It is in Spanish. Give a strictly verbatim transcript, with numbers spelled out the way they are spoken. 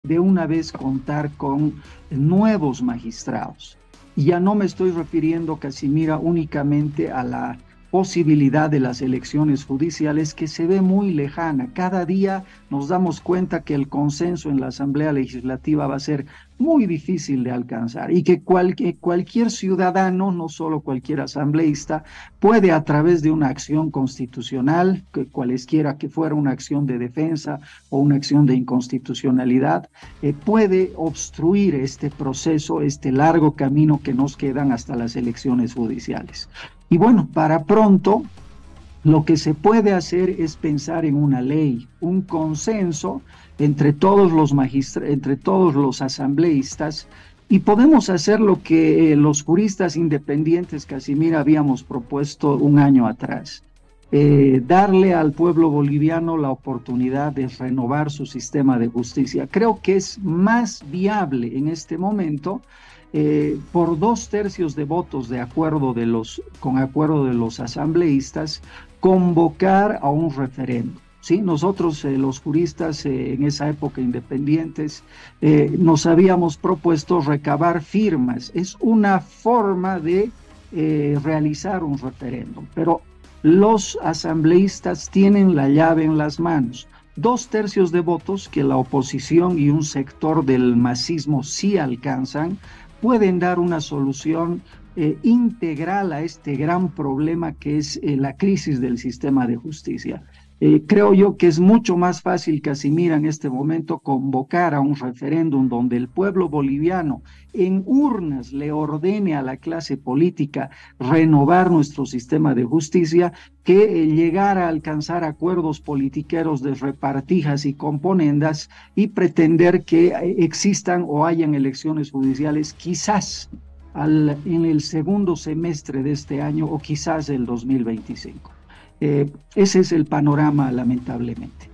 de una vez contar con nuevos magistrados. Y ya no me estoy refiriendo, Casimira, únicamente a la posibilidad de las elecciones judiciales que se ve muy lejana. Cada día nos damos cuenta que el consenso en la Asamblea Legislativa va a ser muy difícil de alcanzar y que cual, que cualquier ciudadano, no solo cualquier asambleísta, puede a través de una acción constitucional, que cualesquiera que fuera una acción de defensa o una acción de inconstitucionalidad, eh, puede obstruir este proceso, este largo camino que nos quedan hasta las elecciones judiciales. Y bueno, para pronto, lo que se puede hacer es pensar en una ley, un consenso entre todos los magistra entre todos los asambleístas, y podemos hacer lo que eh, los juristas independientes, Casimira, habíamos propuesto un año atrás. Eh, darle al pueblo boliviano la oportunidad de renovar su sistema de justicia. Creo que es más viable en este momento, eh, por dos tercios de votos de acuerdo de los, con acuerdo de los asambleístas, convocar a un referendo. ¿Sí? Nosotros, eh, los juristas, eh, en esa época independientes, eh, nos habíamos propuesto recabar firmas. Es una forma de eh, realizar un referéndum, pero los asambleístas tienen la llave en las manos. Dos tercios de votos que la oposición y un sector del masismo sí alcanzan pueden dar una solución eh, integral a este gran problema que es eh, la crisis del sistema de justicia. Eh, creo yo que es mucho más fácil, Casimira, en este momento convocar a un referéndum donde el pueblo boliviano en urnas le ordene a la clase política renovar nuestro sistema de justicia, que eh, llegar a alcanzar acuerdos politiqueros de repartijas y componendas y pretender que eh, existan o hayan elecciones judiciales quizás al, en el segundo semestre de este año o quizás el dos mil veinticinco. Eh, ese es el panorama, lamentablemente.